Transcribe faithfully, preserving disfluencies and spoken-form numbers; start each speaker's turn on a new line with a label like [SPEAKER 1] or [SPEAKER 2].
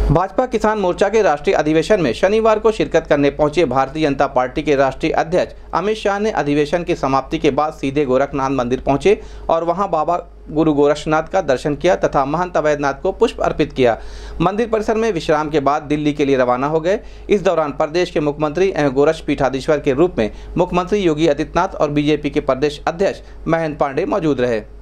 [SPEAKER 1] भाजपा किसान मोर्चा के राष्ट्रीय अधिवेशन में शनिवार को शिरकत करने पहुंचे भारतीय जनता पार्टी के राष्ट्रीय अध्यक्ष अमित शाह ने अधिवेशन की समाप्ति के बाद सीधे गोरखनाथ मंदिर पहुंचे और वहां बाबा गुरु गोरक्षनाथ का दर्शन किया तथा महंत अवैधनाथ को पुष्प अर्पित किया। मंदिर परिसर में विश्राम के बाद दिल्ली के लिए रवाना हो गए। इस दौरान प्रदेश के मुख्यमंत्री एवं गोरक्ष पीठाधीश्वर के रूप में मुख्यमंत्री योगी आदित्यनाथ और बीजेपी के प्रदेश अध्यक्ष महेंद्र पांडे मौजूद रहे।